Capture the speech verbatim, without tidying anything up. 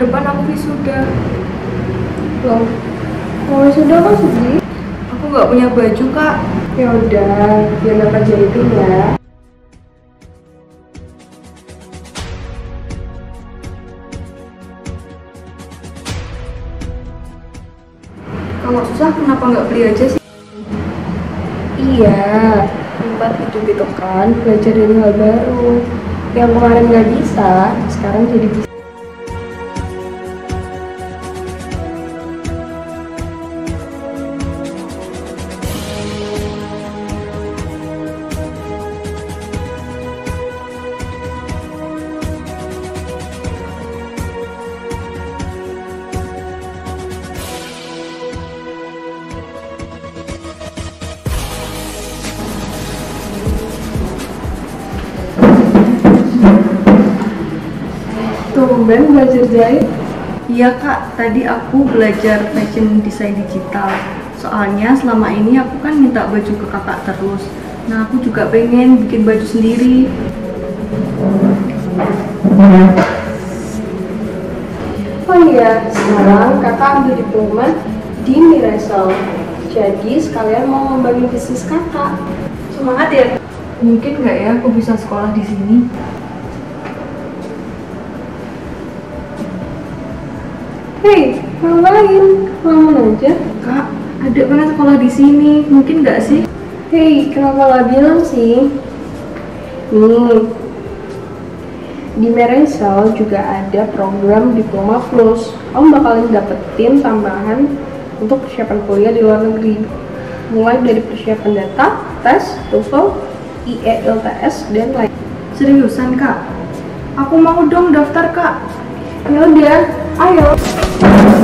depan aku wisuda. Loh, mau wisuda kan sedih? Aku nggak punya baju, Kak. Ya udah, biar dapat jahitin ya. Kalau susah kenapa nggak beli aja sih? Iya, tempat hidup itu kan belajar dari hal baru. Yang kemarin nggak bisa, sekarang jadi bisa. Tumben belajar jahit? Iya, Kak, tadi aku belajar fashion design digital. Soalnya selama ini aku kan minta baju ke kakak terus. Nah, aku juga pengen bikin baju sendiri. Oh iya, sekarang kakak ambil diploma di Mirasol. Jadi sekalian mau ngembangin bisnis kakak. Semangat ya. Mungkin nggak ya aku bisa sekolah di sini? Hei, ngapain? Ngomong aja. Kak, adik pengen sekolah di sini. Mungkin nggak sih? Hei, kenapa nggak bilang sih? Nih, di Mirasol juga ada program Diploma Plus. Kamu bakalan dapetin tambahan untuk persiapan kuliah di luar negeri. Mulai dari persiapan data, tes, TOEFL, I E L T S, dan lain. Seriusan, Kak? Aku mau dong daftar, Kak. Ya udah, ayo.